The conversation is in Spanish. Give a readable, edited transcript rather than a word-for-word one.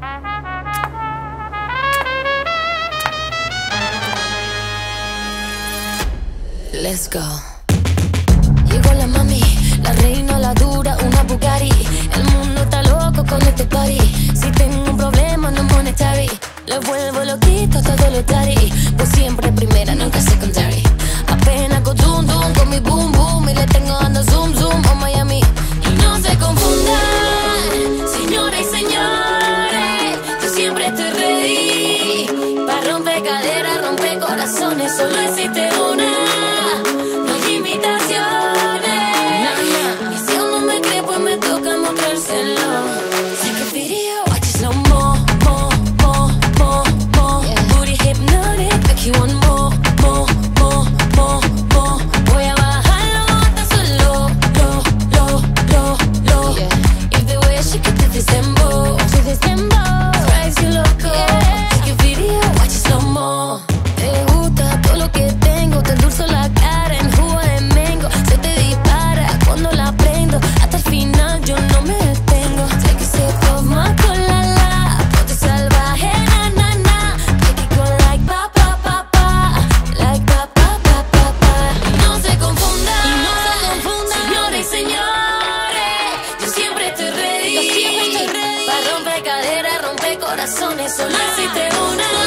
Let's go. Llegó la mami, la reina, la dura, una Bugatti. El mundo está loco con este party. Si tengo un problema no monetary, le vuelvo loquito todo lo tari. Pues siempre primera, nunca secondary. Apenas hago dum dum con mi boom boom y le tengo dando zoom zoom a Miami. Y no se confundan, señoras y señores, yo siempre estoy ready. Pa' romper caderas, romper corazones, solo existe una. corazones, solo existe una.